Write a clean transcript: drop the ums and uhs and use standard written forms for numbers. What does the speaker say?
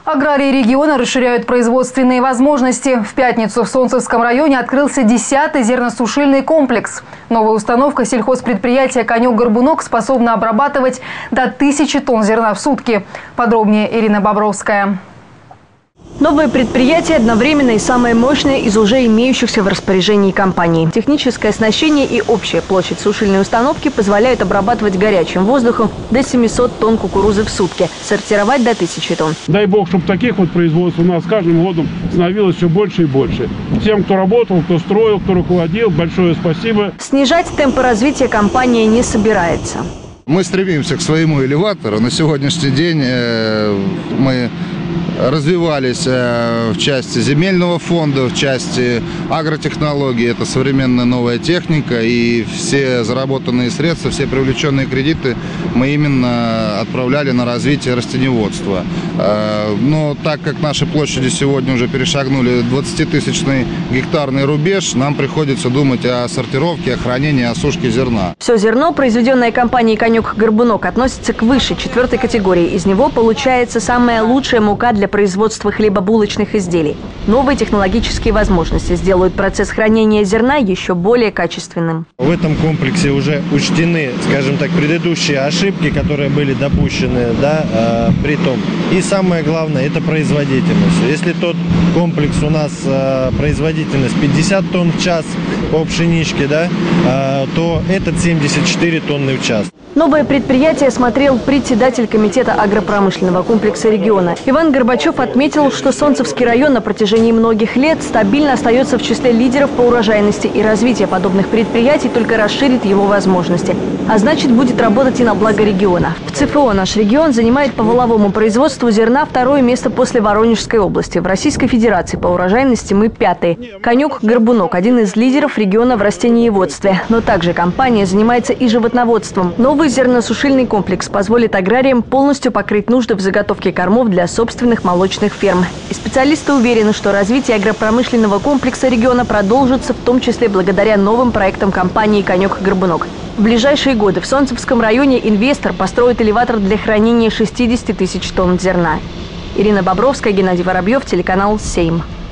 Аграрии региона расширяют производственные возможности. В пятницу в Солнцевском районе открылся 10-й зерносушильный комплекс. Новая установка сельхозпредприятия «Конек-Горбунок» способна обрабатывать до 1000 тонн зерна в сутки. Подробнее Ирина Бобровская. Новое предприятие одновременно и самое мощное из уже имеющихся в распоряжении компании. Техническое оснащение и общая площадь сушильной установки позволяют обрабатывать горячим воздухом до 700 тонн кукурузы в сутки, сортировать до 1000 тонн. Дай бог, чтобы таких вот производств у нас с каждым годом становилось все больше и больше. Всем, кто работал, кто строил, кто руководил, большое спасибо. Снижать темпы развития компания не собирается. Мы стремимся к своему элеватору. На сегодняшний день мы развивались в части земельного фонда, в части агротехнологий. Это современная новая техника, и все заработанные средства, все привлеченные кредиты мы именно отправляли на развитие растениеводства. Но так как наши площади сегодня уже перешагнули 20-тысячный гектарный рубеж, нам приходится думать о сортировке, о хранении, о сушке зерна. Все зерно, произведенное компанией «Конек-Горбунок», относится к высшей 4-й категории. Из него получается самая лучшая мука для производства хлебобулочных изделий. Новые технологические возможности сделают процесс хранения зерна еще более качественным. В этом комплексе уже учтены, скажем так, предыдущие ошибки, которые были допущены, при том. И самое главное – это производительность. Если тот комплекс у нас производительность 50 тонн в час по пшеничке, то этот 74 тонны в час. Новое предприятие осмотрел председатель комитета агропромышленного комплекса региона. Иван Горбачев отметил, что Солнцевский район на протяжении многих лет стабильно остается в числе лидеров по урожайности, и развитие подобных предприятий только расширит его возможности. А значит, будет работать и на благо региона. В ЦФО наш регион занимает по валовому производству зерна 2-е место после Воронежской области. В Российской Федерации по урожайности мы 5-е. «Конек-Горбунок» – один из лидеров региона в растениеводстве. Но также компания занимается и животноводством. Новый зерносушильный комплекс позволит аграриям полностью покрыть нужды в заготовке кормов для собственных молочных ферм. И специалисты уверены, что развитие агропромышленного комплекса региона продолжится, в том числе благодаря новым проектам компании «Конек-Горбунок». В ближайшие годы в Солнцевском районе инвестор построит элеватор для хранения 60 тысяч тонн зерна. Ирина Бобровская, Геннадий Воробьев, телеканал «Сейм».